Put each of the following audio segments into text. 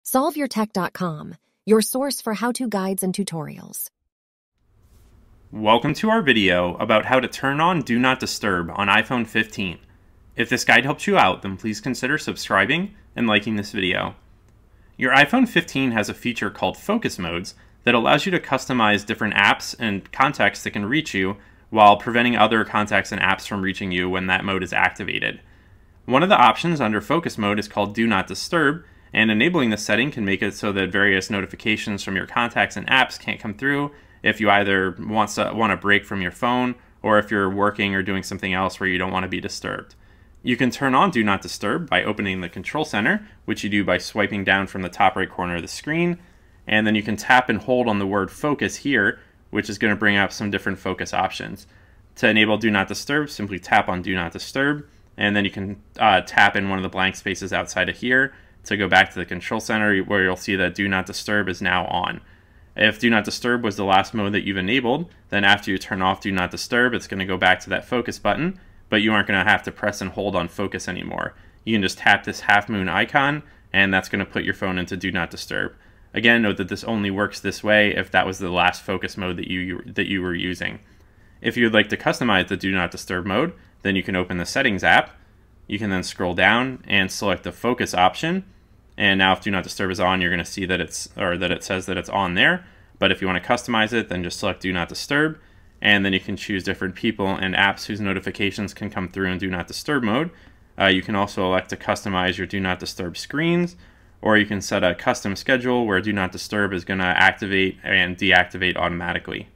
SolveYourTech.com, your source for how-to guides and tutorials. Welcome to our video about how to turn on Do Not Disturb on iPhone 15. If this guide helps you out, then please consider subscribing and liking this video. Your iPhone 15 has a feature called Focus Modes that allows you to customize different apps and contacts that can reach you while preventing other contacts and apps from reaching you when that mode is activated. One of the options under Focus Mode is called Do Not Disturb, and enabling this setting can make it so that various notifications from your contacts and apps can't come through if you either want a break from your phone or if you're working or doing something else where you don't want to be disturbed. You can turn on Do Not Disturb by opening the Control Center, which you do by swiping down from the top right corner of the screen, and then you can tap and hold on the word Focus here, which is going to bring up some different focus options. To enable Do Not Disturb, simply tap on Do Not Disturb, and then you can tap in one of the blank spaces outside of here to go back to the Control Center, where you'll see that Do Not Disturb is now on. If Do Not Disturb was the last mode that you've enabled, then after you turn off Do Not Disturb, it's going to go back to that focus button, but you aren't going to have to press and hold on focus anymore. You can just tap this half moon icon, and that's going to put your phone into Do Not Disturb. Again, note that this only works this way if that was the last focus mode that you were using. If you would like to customize the Do Not Disturb mode, then you can open the Settings app. You can then scroll down and select the Focus option. And now if Do Not Disturb is on, you're going to see that it says that it's on there. But if you want to customize it, then just select Do Not Disturb. And then you can choose different people and apps whose notifications can come through in Do Not Disturb mode. You can also elect to customize your Do Not Disturb screens, or you can set a custom schedule where Do Not Disturb is going to activate and deactivate automatically.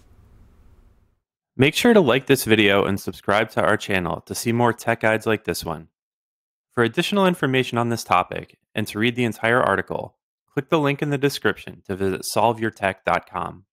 Make sure to like this video and subscribe to our channel to see more tech guides like this one. For additional information on this topic and to read the entire article, click the link in the description to visit SolveYourTech.com.